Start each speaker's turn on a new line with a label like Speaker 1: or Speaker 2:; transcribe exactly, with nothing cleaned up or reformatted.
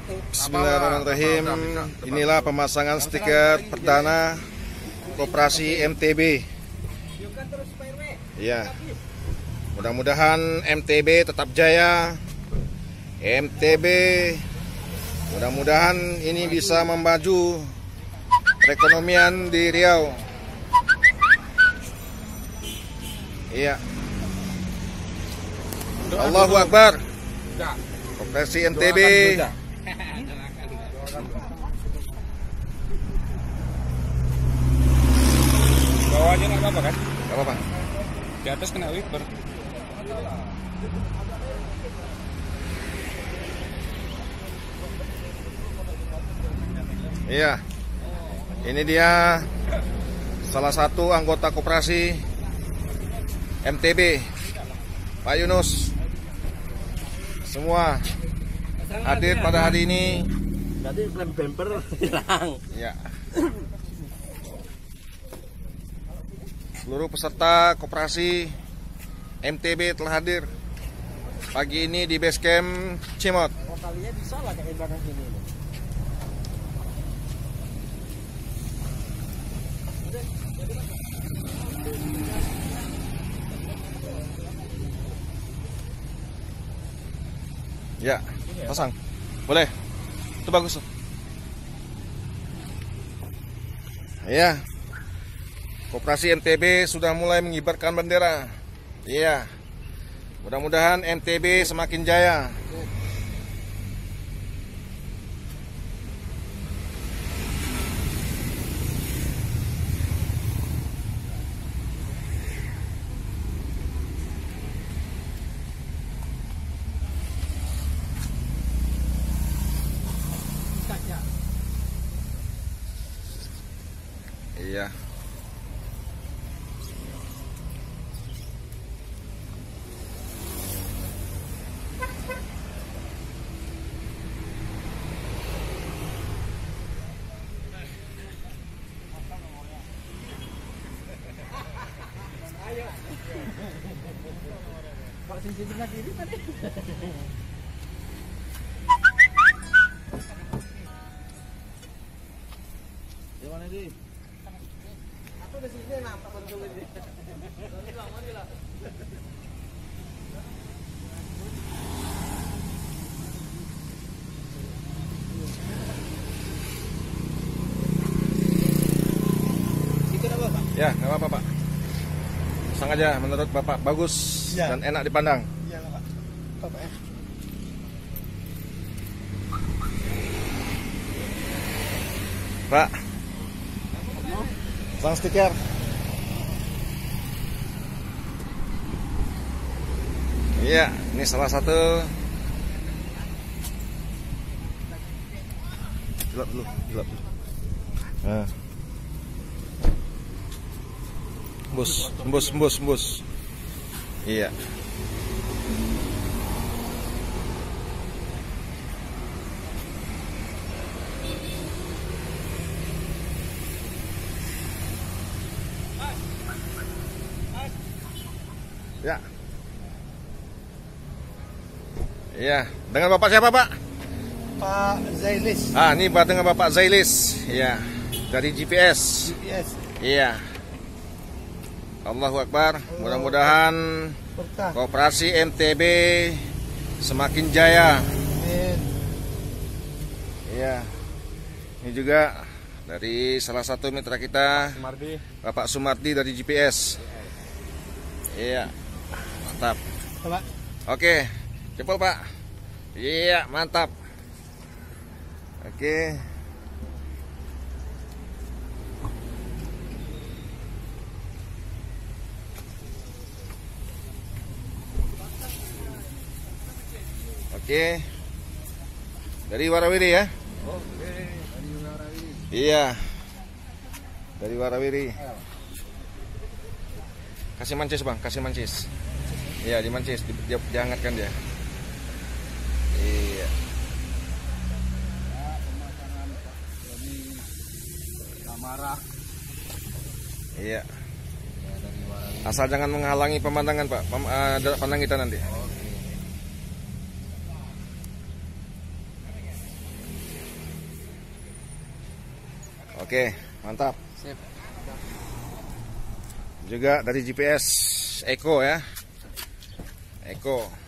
Speaker 1: Bismillahirrahmanirrahim. Inilah pemasangan stiker perdana Koperasi M T B. Ya, mudah-mudahan M T B tetap jaya. M T B, mudah-mudahan ini bisa memaju perekonomian di Riau. Iya. Allahu Akbar. Koperasi M T B.
Speaker 2: Bawahnya nggak apa-apa kan?
Speaker 1: Gak apa-apa.
Speaker 2: Di atas kena wiper.
Speaker 1: Iya. Ini dia salah satu anggota koperasi M T B, Pak Yunus. Semua hadir pada hari ini.
Speaker 3: Tadi klem bumper hilang.
Speaker 1: Ya. Seluruh peserta koperasi M T B telah hadir pagi ini di base camp Cimot.
Speaker 3: Oh, talinya bisa lah kayak belakang sini.
Speaker 1: Ya, pasang. Boleh. Itu bagus tuh. Ya. Koperasi M T B sudah mulai mengibarkan bendera. Iya. Mudah-mudahan M T B semakin jaya. Iya.
Speaker 3: Pak sisi sebelah kiri tadi. Di mana di? Aku di sini nampak betul ini. Hilang mari lah.
Speaker 1: Ya, nggak apa-apa Pak. Pasang aja menurut Bapak bagus ya, dan enak dipandang.
Speaker 3: Iya Pak. Bapak ya.
Speaker 1: Pak. Pasang stiker. Iya, ini salah satu. Gelap dulu, gelap dulu. Nah. Embus, embus, embus, embus. Iya. Ya. Iya, dengan Bapak siapa, Pak?
Speaker 3: Pak Zailis.
Speaker 1: Ah, ini Pak dengan Bapak Zailis. Iya, dari G P S.
Speaker 3: G P S.
Speaker 1: Iya. Allahu Akbar. Mudah-mudahan koperasi M T B semakin jaya.
Speaker 3: Amin.
Speaker 1: Iya. Ini juga dari salah satu mitra kita,
Speaker 2: Sumardi.
Speaker 1: Bapak Sumardi dari G P S. Iya. Mantap.
Speaker 3: Pak.
Speaker 1: Oke. Jempol, Pak. Iya, mantap. Oke. Oke. Dari Warawiri ya?
Speaker 3: Oke, dari Warawiri.
Speaker 1: Iya. Dari Warawiri. Kasih mancis, Bang, kasih mancis. Iya, dimancis, di, di, dihangatkan dia. Iya.
Speaker 3: Marah.
Speaker 1: Iya. Asal jangan menghalangi pemandangan, Pak. Pem, uh, pandang kita nanti. Oke, mantap.
Speaker 3: Sip.
Speaker 1: Juga dari G P S Eko ya. Eko.